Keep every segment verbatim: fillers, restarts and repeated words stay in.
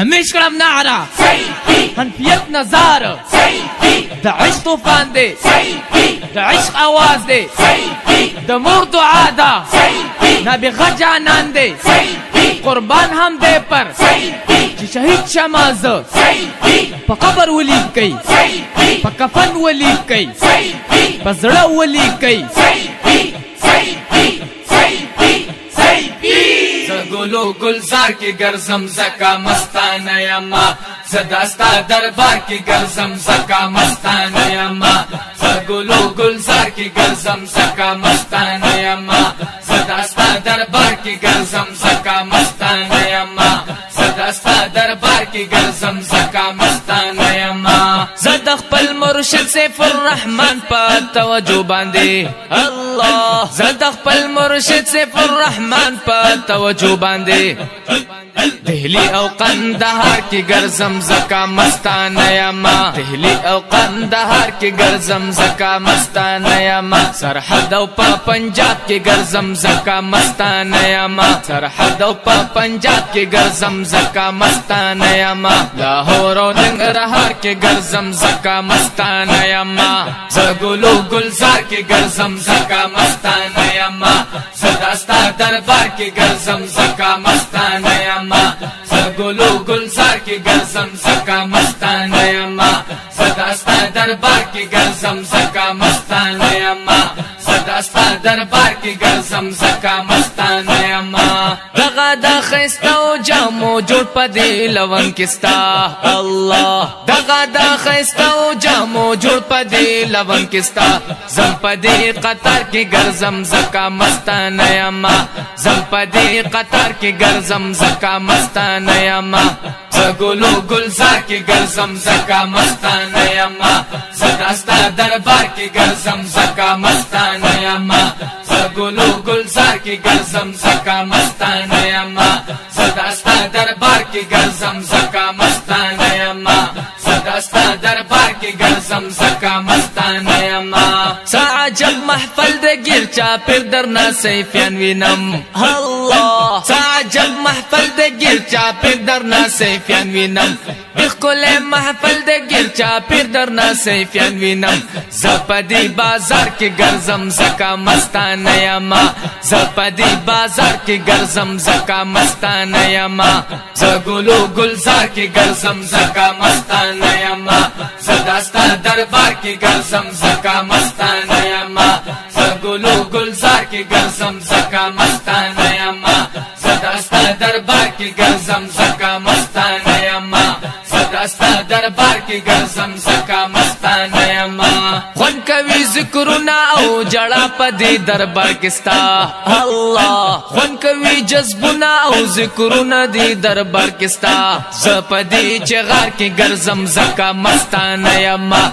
همیش کړم نعره حنفیت نظاره د عشق طوفان دی د عشق آواز دی د مور دعا ده نابغه جانان دی قربان هم دی پر چې شهید شمه زه په قبر ولید کوي په کفن ولید کوي په زړه ولید کوي گلو گلزار کی گرزم زکا مستانه یما زداستا دربار کی گرزم زکا مستانه یما گلو گلزار کی گرزم زکا مستانه یما زداستا دربار کی گرزم زکا مستانه یما زداستا دربار کی گرزم زکا مستانه یما زد خپل مرشد سیف الرحمن په توجه باندې الله زد خپل مرشد سیف الرحمن په توجه باندې دهلی او قندهار کی گرزم زکا مستانه یما دهلی او قندهار کی گرزم زکا مستانه یما سرحد او په پنجاب کی گرزم زکا مستانه یما سرحد او په پنجاب کی گرزم زکا مستانه یما لاهور او ننګرهار کی گرزم زکا مستانه یما زګلو گلزار کی گرزم زکا مستانه یما زداستا دربار کی گرزم زکا مستانه یما زګلو گلزار کی گرزم زکا مستانه یما زداستا دربار کی گرزم زکا مستانه یما زداستا دربار کی گرزم زکا مستانه یما دغه د خستو جامو جوړ پدې لون کستا الله دغه د خستو جامو جوړ پدې لون کستا زم پدې قطر کې ګرزم زکا مستانه یما زم پدې قطر کې ګرزم زکا مستانه یما زګلو گلزار کی گرزم زکا مستانه یما زداستا دربار کی گرزم زکا مستانه یما زګلو گلزار کی گرزم زکا مستانه یما زداستا دربار کی گرزم زکا مستانه یما زداستا دربار کی گرزم زکا مستانه یما سعجب محفل د گیر چا پر درنا سیفیان وینم الله سعجب محفل د گیر چا پر درنا سیفیان وینم بخل محفل د گیر چا پر درنا سیفیان وینم زپدی بازار کی گرزم زکا مستانه یما زپدی بازار کی گرزم زکا مستانه یما زګلو گلزار کی گرزم زکا مستانه یما زداستا دربار کی گرزم زکا مستانه یما زګلو گلزار کی گرزم زکا مستانه یما زداستا دربار کی گرزم زکا مستانه یما زداستا دربار کی گرزم زکا مستانه یما خون کوي ذکرنا او جړه پدې دربار کستا الله خون کوي جذبنا او ذکرنا دې دربار کستا زپدې چغار کې ګرزم زکا مستانه یما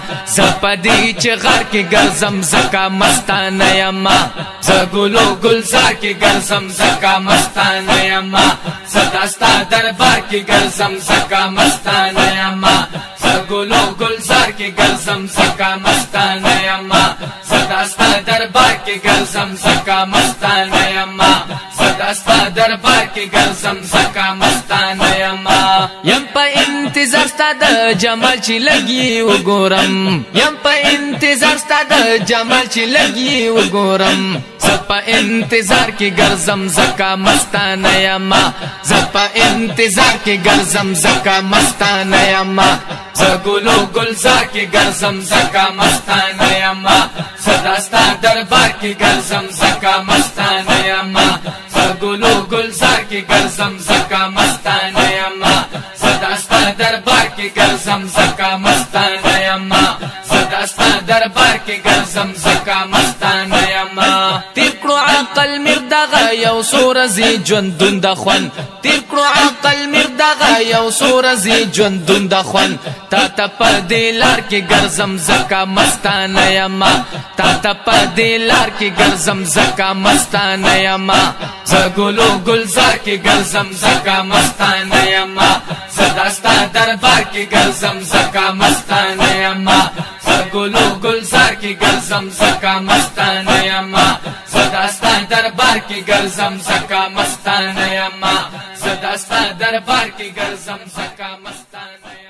زپدې چغار کې ګرزم زکا مستانه یما زګلو گلزار کی گرزم زکا مستانه یما زداستا دربار کی گرزم زکا مستانه یما زګلو گلزار کی گرزم زکا مستانه یما زداستا دربار کی گرزم زکا مستانه یما زداستا دربار کی گرزم زکا مستانه یما یم په انتظار ستا د جمال چې لګي وګورم یم په انتظار ستا د جمال چې لګي وګورم زپا انتظار کی گرزم زکا مستانه یما زپا انتظار کی گرزم زکا مستانه یما زګلو گلزار کی گرزم زکا مستانه یما زداستا دربار کی گرزم زکا مستانه یما زګلو گلزار کی گرزم زکا مستانه یما زداستا دربار کی گرزم زکا مستانه یما زداستا دربار کی گرزم زکا مستانه یما تیر کړو عقل مردغه یو سورزي ژوندون د خوان تیر کړو عقل مردغه یو سورزي ژوندون د خوان تا ته په دې لار کې ګرځم زکا مستانه یما تا ته په دې لار کې ګرځم زکا مستانه یما زګلو گلزار کې ګرځم زکا مستانه یما زداستا دربار کې ګرځم زکا مستانه یما زګلو گلزار کې ګرځم زکا مستانه یما زداستا دربار کې ګرځم زکا مستانه یما ستا دربار کې ګرځم زکا مستانه